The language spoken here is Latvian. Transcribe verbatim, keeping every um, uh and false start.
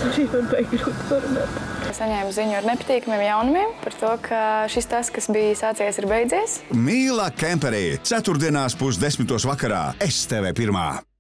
dzīvē baigi grūti parunāt. Saņēmu ziņu ar nepatīkamiem jaunumiem par to, ka šis tas, kas bija sācies, ir beidzies. Mīla Kemperī. Ceturtdienās pusdesmitos vakarā S T V pirmā.